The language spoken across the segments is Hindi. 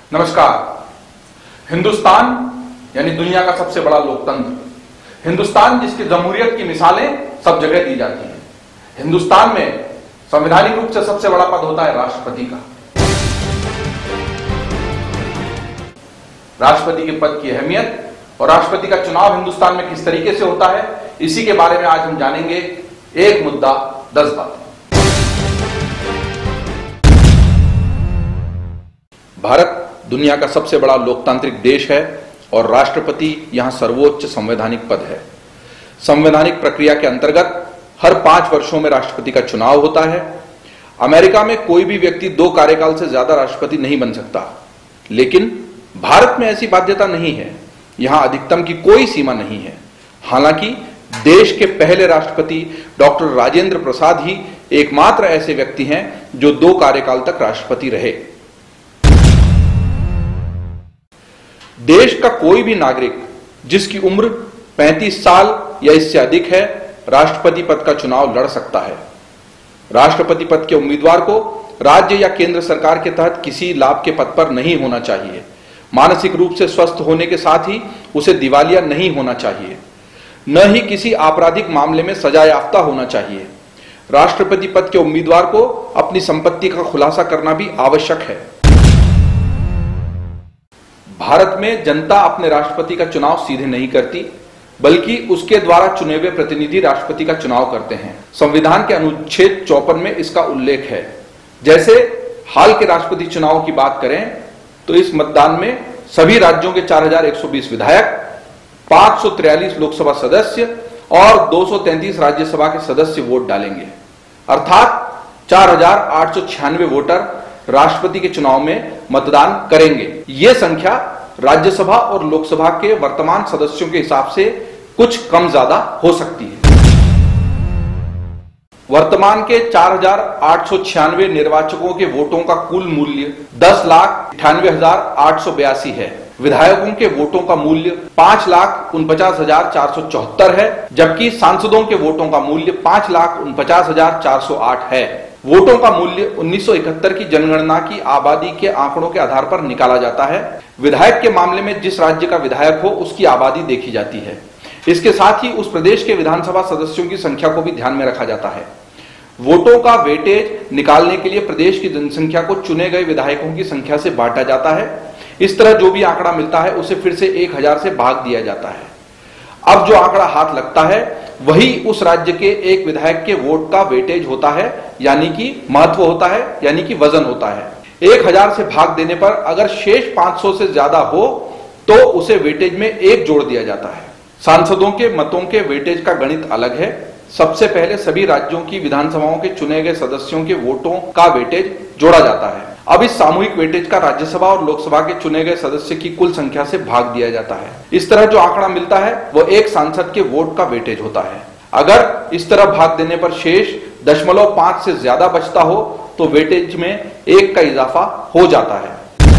नमस्कार। हिंदुस्तान यानी दुनिया का सबसे बड़ा लोकतंत्र, हिंदुस्तान जिसकी जमहूरियत की मिसालें सब जगह दी जाती हैं। हिंदुस्तान में संवैधानिक रूप से सबसे बड़ा पद होता है राष्ट्रपति का। राष्ट्रपति के पद की अहमियत और राष्ट्रपति का चुनाव हिंदुस्तान में किस तरीके से होता है, इसी के बारे में आज हम जानेंगे। एक मुद्दा 10 बातें। भारत दुनिया का सबसे बड़ा लोकतांत्रिक देश है और राष्ट्रपति यहां सर्वोच्च संवैधानिक पद है। संवैधानिक प्रक्रिया के अंतर्गत हर 5 वर्षों में राष्ट्रपति का चुनाव होता है। अमेरिका में कोई भी व्यक्ति 2 कार्यकाल से ज्यादा राष्ट्रपति नहीं बन सकता, लेकिन भारत में ऐसी बाध्यता नहीं है। यहां अधिकतम की कोई सीमा नहीं है। हालांकि देश के पहले राष्ट्रपति डॉक्टर राजेंद्र प्रसाद ही एकमात्र ऐसे व्यक्ति हैं जो 2 कार्यकाल तक राष्ट्रपति रहे। देश का कोई भी नागरिक जिसकी उम्र 35 साल या इससे अधिक है, राष्ट्रपति पद का चुनाव लड़ सकता है। राष्ट्रपति पद के उम्मीदवार को राज्य या केंद्र सरकार के तहत किसी लाभ के पद पर नहीं होना चाहिए। मानसिक रूप से स्वस्थ होने के साथ ही उसे दिवालिया नहीं होना चाहिए, न ही किसी आपराधिक मामले में सजा याफ्ता होना चाहिए। राष्ट्रपति पद के उम्मीदवार को अपनी संपत्ति का खुलासा करना भी आवश्यक है। भारत में जनता अपने राष्ट्रपति का चुनाव सीधे नहीं करती, बल्कि उसके द्वारा चुने हुए प्रतिनिधि राष्ट्रपति का चुनाव करते हैं। संविधान के अनुच्छेद 54 में इसका उल्लेख है। जैसे हाल के राष्ट्रपति चुनाव की बात करें तो इस मतदान में सभी राज्यों के 4120 विधायक, 543 लोकसभा सदस्य और 233 राज्यसभा के सदस्य वोट डालेंगे। अर्थात 4896 वोटर राष्ट्रपति के चुनाव में मतदान करेंगे। यह संख्या राज्यसभा और लोकसभा के वर्तमान सदस्यों के हिसाब से कुछ कम ज्यादा हो सकती है। वर्तमान के 4896 निर्वाचकों के वोटों का कुल मूल्य 10,98,882 है। विधायकों के वोटों का मूल्य 5,49,474 है, जबकि सांसदों के वोटों का मूल्य 5,49,408 है। वोटों का मूल्य 1971 की जनगणना की आबादी के आंकड़ों के आधार पर निकाला जाता है। विधायक के मामले में जिस राज्य का विधायक हो उसकी आबादी देखी जाती है। इसके साथ ही उस प्रदेश के विधानसभा सदस्यों की संख्या को भी ध्यान में रखा जाता है। वोटों का वेटेज निकालने के लिए प्रदेश की जनसंख्या को चुने गए विधायकों की संख्या से बांटा जाता है। इस तरह जो भी आंकड़ा मिलता है उसे फिर से 1000 से भाग दिया जाता है। अब जो आंकड़ा हाथ लगता है वही उस राज्य के एक विधायक के वोट का वेटेज होता है, यानी कि महत्व होता है, यानी कि वजन होता है। 1000 से भाग देने पर अगर शेष 500 से ज्यादा हो तो उसे वेटेज में 1 जोड़ दिया जाता है। सांसदों के मतों के वेटेज का गणित अलग है। सबसे पहले सभी राज्यों की विधानसभाओं के चुने गए सदस्यों के वोटों का वेटेज जोड़ा जाता है। अब इस सामूहिक वेटेज का राज्यसभा और लोकसभा के चुने गए सदस्य की कुल संख्या से भाग दिया जाता है। इस तरह जो आंकड़ा मिलता है वो एक सांसद के वोट का वेटेज होता है। अगर इस तरह भाग देने पर शेष 0.5 से ज्यादा बचता हो तो वेटेज में 1 का इजाफा हो जाता है।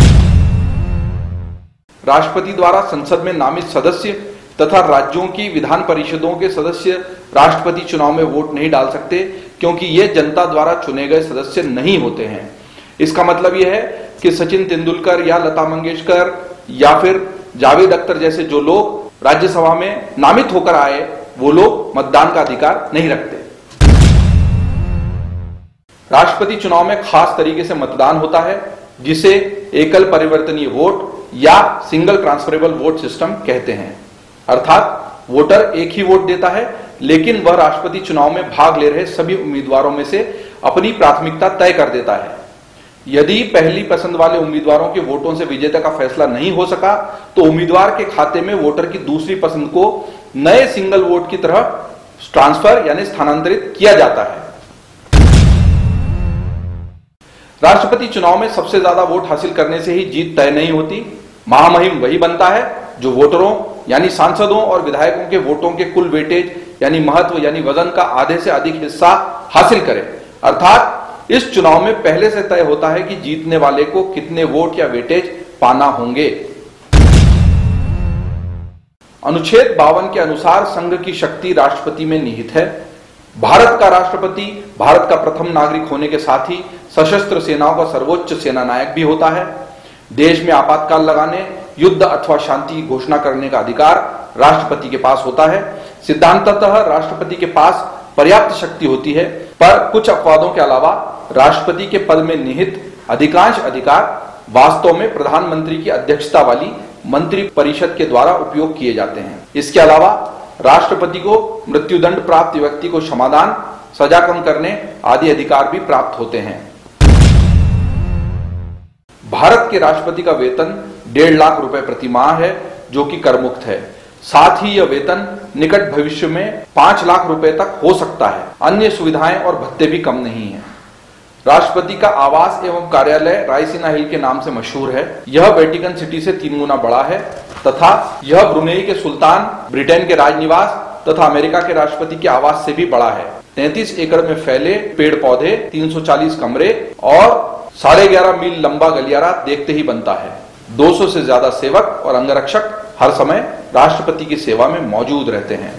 राष्ट्रपति द्वारा संसद में नामित सदस्य तथा राज्यों की विधान परिषदों के सदस्य राष्ट्रपति चुनाव में वोट नहीं डाल सकते, क्योंकि ये जनता द्वारा चुने गए सदस्य नहीं होते हैं। इसका मतलब यह है कि सचिन तेंदुलकर या लता मंगेशकर या फिर जावेद अख्तर जैसे जो लोग राज्यसभा में नामित होकर आए, वो लोग मतदान का अधिकार नहीं रखते। राष्ट्रपति चुनाव में खास तरीके से मतदान होता है, जिसे एकल परिवर्तनीय वोट या सिंगल ट्रांसफरेबल वोट सिस्टम कहते हैं। अर्थात वोटर एक ही वोट देता है, लेकिन वह राष्ट्रपति चुनाव में भाग ले रहे सभी उम्मीदवारों में से अपनी प्राथमिकता तय कर देता है। यदि पहली पसंद वाले उम्मीदवारों के वोटों से विजेता का फैसला नहीं हो सका तो उम्मीदवार के खाते में वोटर की दूसरी पसंद को नए सिंगल वोट की तरह ट्रांसफर यानी स्थानांतरित किया जाता है। राष्ट्रपति चुनाव में सबसे ज्यादा वोट हासिल करने से ही जीत तय नहीं होती। महामहिम वही बनता है जो वोटरों यानी सांसदों और विधायकों के वोटों के कुल वेटेज यानी महत्व यानी वजन का आधे से अधिक हिस्सा हासिल करे। अर्थात इस चुनाव में पहले से तय होता है कि जीतने वाले को कितने वोट या वेटेज पाना होंगे। अनुच्छेद 52 के अनुसार संघ की शक्ति राष्ट्रपति में निहित है। भारत का राष्ट्रपति भारत का प्रथम नागरिक होने के साथ ही सशस्त्र सेनाओं का सर्वोच्च सेना नायक भी होता है। देश में आपातकाल लगाने, युद्ध अथवा शांति की घोषणा करने का अधिकार राष्ट्रपति के पास होता है। सिद्धांततः राष्ट्रपति के पास पर्याप्त शक्ति होती है, पर कुछ अपवादों के अलावा राष्ट्रपति के पद में निहित अधिकांश अधिकार वास्तव में प्रधानमंत्री की अध्यक्षता वाली मंत्री परिषद के द्वारा उपयोग किए जाते हैं। इसके अलावा राष्ट्रपति को मृत्युदंड प्राप्त व्यक्ति को क्षमादान, सजा कम करने आदि अधिकार भी प्राप्त होते हैं। भारत के राष्ट्रपति का वेतन 1.5 लाख रुपए प्रति माह है, जो कि कर मुक्त है। साथ ही यह वेतन निकट भविष्य में 5 लाख रुपए तक हो सकता है। अन्य सुविधाएं और भत्ते भी कम नहीं है। राष्ट्रपति का आवास एवं कार्यालय रायसीना हिल के नाम से मशहूर है। यह वेटिकन सिटी से 3 गुना बड़ा है तथा यह ब्रुनेई के सुल्तान, ब्रिटेन के राजनिवास तथा अमेरिका के राष्ट्रपति के आवास से भी बड़ा है। 33 एकड़ में फैले पेड़ पौधे, 340 कमरे और 11.5 मील लंबा गलियारा देखते ही बनता है। 200 से ज्यादा सेवक और अंगरक्षक हर समय राष्ट्रपति की सेवा में मौजूद रहते हैं।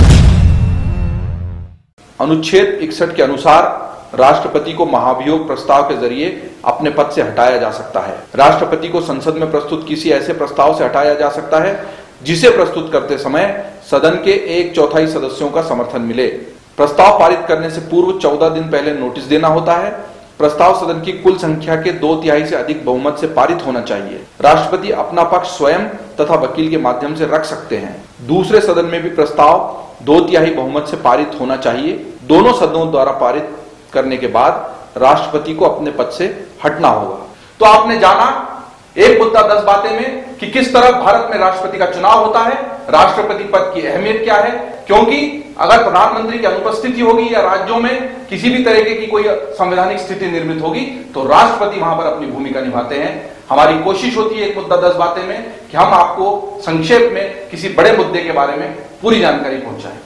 अनुच्छेद 61 के अनुसार राष्ट्रपति को महाभियोग प्रस्ताव के जरिए अपने पद से हटाया जा सकता है। राष्ट्रपति को संसद में प्रस्तुत किसी ऐसे प्रस्ताव से हटाया जा सकता है जिसे प्रस्तुत करते समय सदन के 1/4 सदस्यों का समर्थन मिले। प्रस्ताव पारित करने से पूर्व 14 दिन पहले नोटिस देना होता है। प्रस्ताव सदन की कुल संख्या के 2/3 से अधिक बहुमत से पारित होना चाहिए। राष्ट्रपति अपना पक्ष स्वयं तथा वकील के माध्यम से रख सकते हैं। दूसरे सदन में भी प्रस्ताव 2/3 बहुमत से पारित होना चाहिए। दोनों सदनों द्वारा पारित करने के बाद राष्ट्रपति को अपने पद से हटना होगा। तो आपने जाना एक मुद्दा 10 बातें में कि किस तरह भारत में राष्ट्रपति का चुनाव होता है, राष्ट्रपति पद की अहमियत क्या है, क्योंकि अगर प्रधानमंत्री की अनुपस्थिति होगी या राज्यों में किसी भी तरीके की कोई संवैधानिक स्थिति निर्मित होगी तो राष्ट्रपति वहां पर अपनी भूमिका निभाते हैं। हमारी कोशिश होती है एक मुद्दा 10 बातें में कि हम आपको संक्षेप में किसी बड़े मुद्दे के बारे में पूरी जानकारी पहुंचाएं।